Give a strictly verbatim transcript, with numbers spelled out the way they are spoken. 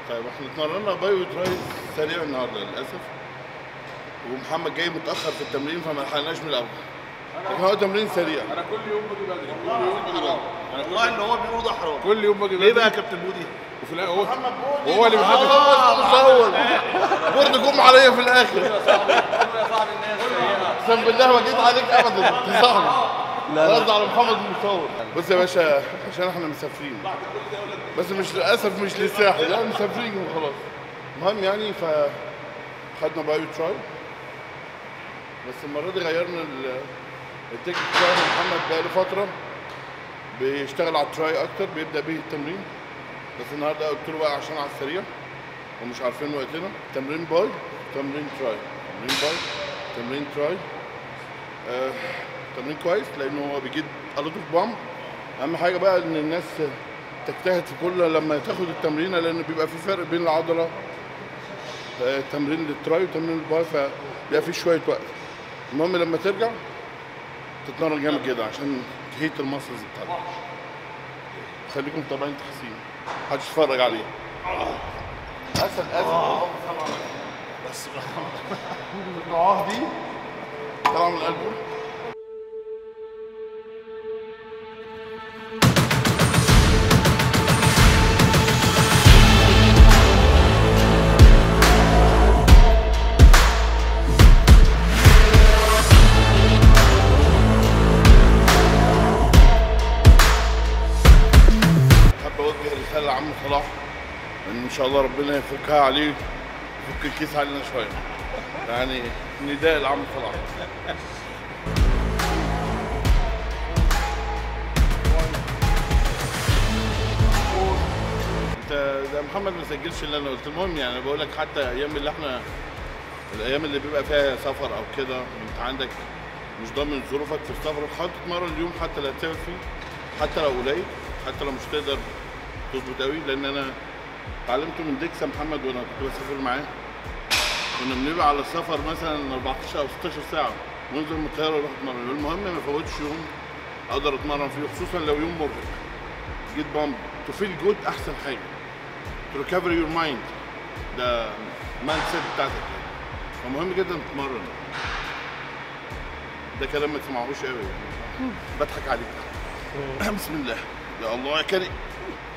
طيب احنا اتمرنا باي وتراي سريع النهارده للاسف، ومحمد جاي متاخر في التمرين فما لحقناش من الاول. لكن هو تمرين سريع. انا كل يوم باجي بدري، كل يوم باجي بدري. والله اللي هو بيقوله ده حرام. كل يوم باجي بدري. ليه بقى يا كابتن بودي؟ وفي الاخر هو محمد بودي هو اللي بيحدد. مصور برضه جم عليا في الاخر. يا صاحب الناس اقسم بالله ما جيت عليك ابدا انت صاحبي. لا لا على محمد المصور. بص يا باشا عشان احنا مسافرين بس مش للاسف مش للساحل، لا مسافرين وخلاص. المهم يعني ف خدنا بايو تراي بس المره دي غيرنا التكنيك بتاع محمد بقاله فتره بيشتغل على التراي اكتر، بيبدا بيه التمرين. بس النهارده قلت له بقى عشان على السريع ومش عارفين وقتنا، تمرين باي تمرين تراي تمرين باي تمرين تراي. آه تمرين كويس لانه هو بيجيب الوت اوف بامب. اهم حاجه بقى ان الناس تجتهد في كل لما تاخد التمرينه، لان بيبقى في فرق بين العضله آه تمرين للتراي وتمرين الباي، فبيبقى في شويه وقت. المهم لما ترجع تتمرن جامد جدا عشان تهيت المسلز بتاعتك. خليكم متابعين تحسين، محدش يتفرج عليه. اسد اسد بس الدعاه دي طالعه من قلبه. رسالة لعم صلاح ان شاء الله ربنا يفكها عليه، يفك الكيس علينا شويه. يعني نداء لعم صلاح. انت ده محمد ما سجلش اللي انا قلت. المهم يعني بقول لك حتى ايام اللي احنا الايام اللي بيبقى فيها سفر او كده انت عندك مش ضامن ظروفك في السفر، حاول تتمرن اليوم حتى لو هتسافر فيه، حتى لو قليل، حتى لو مش تقدر تظبط قوي. لان انا اتعلمته من ديكسا محمد وانا كنت بسافر معاه. كنا بنبقى على السفر مثلا أربعتاشر او ستاشر ساعه وننزل من الطياره ونروح نتمرن. المهم ما افوتش يوم اقدر اتمرن فيه، خصوصا لو يوم مرهق. جيت بامب تو فيل جود احسن حاجه، تو ريكفر يور مايند، ده مان سيت بتاعتك. فمهم جدا تتمرن. ده كلام ما تسمعوش قوي يعني. بضحك عليك. بسم الله يا الله يا كريم.